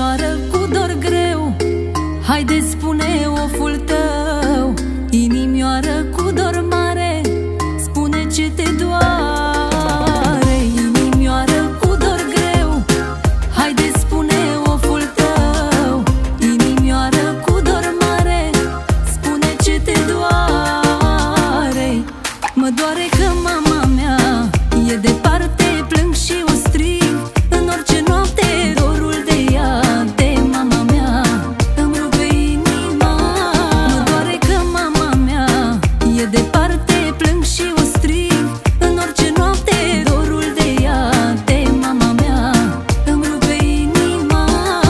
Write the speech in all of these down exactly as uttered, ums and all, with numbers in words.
Inimioară cu dor greu, haide spune oful tău. Inimioară cu dor mare, spune ce te doare. Inimioară cu dor greu, haide spune oful tău. Inimioară cu dor mare, spune ce te doare. Mă doare că mama mea e departe, plâng și o strig în orice noapte. Dorul de ea, de mama mea, îmi rupe inima. Mă doare că mama mea e departe, plâng și o strig în orice noapte. Dorul de ea, de mama mea, îmi rupe inima.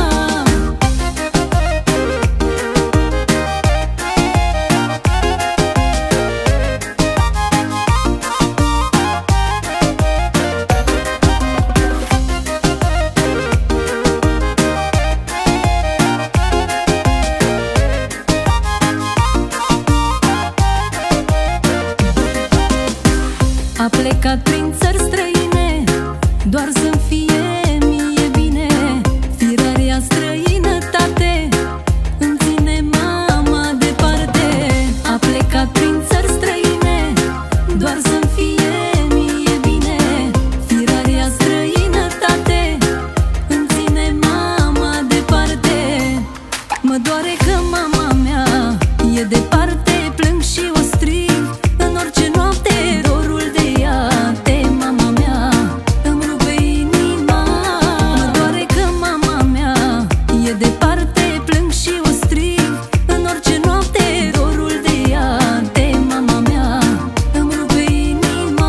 A plecat prin țări străine, doar să-mi fie mie bine. Firarea străinătate îmi ține mama departe. A plecat prin țări străine, doar să-mi fie mie bine. Firarea străinătate îmi ține mama departe. Mă doare că mama mea e departe, plâng și o strig în orice noapte. Dorul de ea, de mama mea, îmi rupe inima. Mă doare că mama mea e departe, plâng și o strig în orice noapte. Dorul de ea, de mama mea, îmi rupe inima.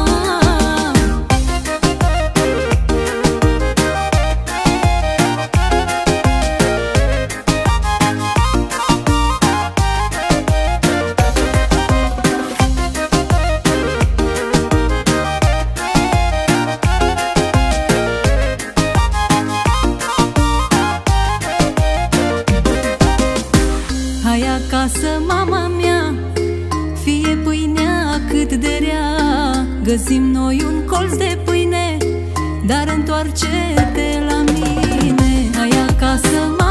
Hai acasă, mama mea, fie pâinea cât de rea. Găsim noi un colț de pâine, dar întoarce-te la mine. Hai acasă,